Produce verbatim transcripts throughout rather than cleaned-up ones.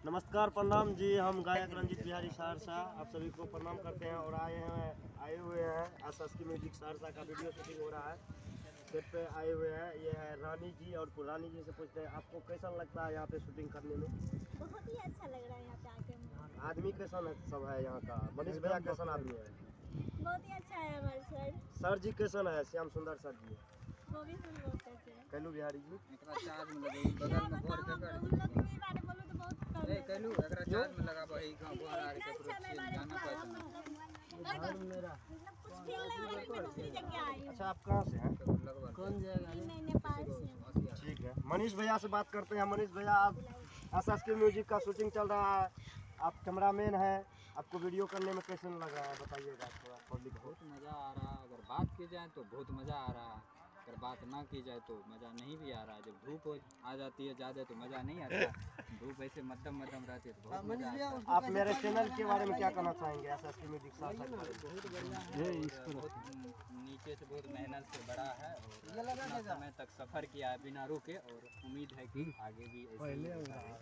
नमस्कार, प्रणाम जी। हम गायक रंजीत बिहारी सहरसा आप सभी को प्रणाम करते हैं और आए हैं आए हुए हैं S S K music Saharsa का वीडियो शूटिंग हो रहा है। सेट पे आए हुए हैं, ये है रानी जी। और रानी जी से पूछते हैं आपको कैसा लगता है यहाँ पे शूटिंग करने में? बहुत ही अच्छा लग रहा है यहाँ पे आके। आदमी कैसा सब है यहाँ का? मनीष भैया कैसा आदमी है? बहुत ही अच्छा है हमारे सर। सर जी कैसा है? श्याम सुंदर सर जी वो भी सुन बहुत अच्छे हैं। कैलू बिहारी जी एकरा चार्ज में लगे बगल में घर के कर उन लोग के बारे बोलो तो बहुत कम ए है। कैलू एकरा चार्ज में लगा भाई गांव घर आ के पूरा चीज गाना पाए मेरा कुछ फील नहीं हो रहा कि मैं दूसरी जगह आई हूँ। अच्छा, आप कहाँ से हैं? लगभग कौन जगह? मैं नेपाल से। ठीक है, मनीष भैया से बात करते हैं। मनीष भैया, आप एस एस के म्यूजिक का शूटिंग चल रहा है, आप कैमरामैन हैं, आपको वीडियो करने में कैसे लग रहा है बताइएगा थोड़ा पब्लिक को। बहुत मजा आ रहा है। अगर बात की जाए तो बहुत मजा आ रहा है, अगर बात ना की जाए तो मजा नहीं भी आ रहा है। जब धूप आ जाती है ज़्यादा तो मजा नहीं आता, धूप ऐसे मध्यम मध्यम रहती है तो बहुत मजा आता है। आप मेरे चैनल के बारे में क्या कहना चाहेंगे? S S K music Saharsa के बारे में? बहुत बढ़िया है, बहुत नीचे से बहुत मेहनत से बड़ा है और इतना समय तक सफ़र किया है बिना रुके और उम्मीद है कि आगे भी ऐसे ही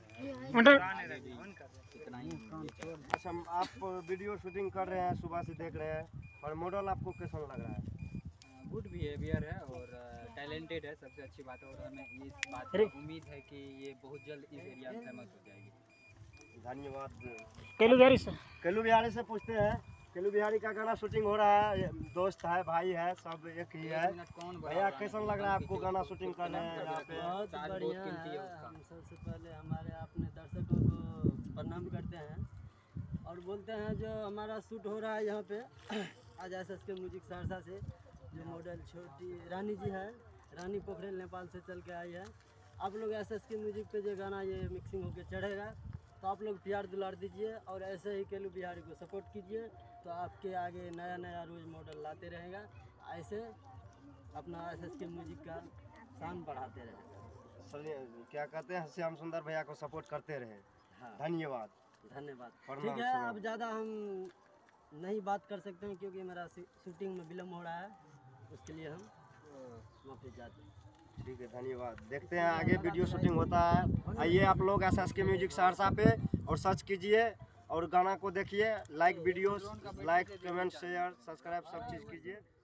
आगे भी इतना ही ये चले। अच्छा, आप वीडियो शूटिंग कर रहे हैं, सुबह से देख रहे हैं, और मॉडल आपको कैसा लग रहा है? गुड बिहेवियर है और टैलेंटेड है, सबसे अच्छी बात है। और हमें इस बात की उम्मीद है कि ये बहुत जल्द इस एरिया में फेमस हो जाएगी। धन्यवाद। कैलू बिहारी से कैलू बिहारी से पूछते हैं। कैलू बिहारी का गाना शूटिंग हो रहा है, दोस्त है, भाई है, सब एक ही है। कौन भैया कैसा लग रहा है आपको गाना शूटिंग करने हैं यहाँ पे? बहुत चार्ज बहुत बढ़िया कीमती है है। उसका। हम सबसे पहले हमारे अपने दर्शकों को प्रणाम करते हैं और बोलते हैं जो हमारा शूट हो रहा है यहाँ पे आज S S K music Saharsa से, जो मॉडल छोटी रानी जी है, रानी पोखरेल नेपाल से चल के आई है। आप लोग एस एस के म्यूजिक पे जो गाना ये मिक्सिंग होके चढ़ेगा तो आप लोग प्यार दुलार दीजिए और ऐसे ही कैलू बिहारी को सपोर्ट कीजिए तो आपके आगे नया नया रोज़ मॉडल लाते रहेगा। ऐसे अपना एस एस के म्यूजिक का शान बढ़ाते रहेगा। चलिए, क्या कहते हैं, श्याम सुंदर भैया को सपोर्ट करते रहे। हाँ, धन्यवाद। धन्यवाद। प्रणाम, ठीक है, प्रणाम। अब ज़्यादा हम नहीं बात कर सकते हैं क्योंकि मेरा शूटिंग में विलम्ब हो रहा है, उसके लिए हम वहाँ पे जाते हैं। ठीक है, धन्यवाद। देखते हैं आगे वीडियो शूटिंग होता है। आइए आप लोग S S K music Saharsa पे और सर्च कीजिए और गाना को देखिए। Like video, like comment share subscribe सब चीज़ कीजिए।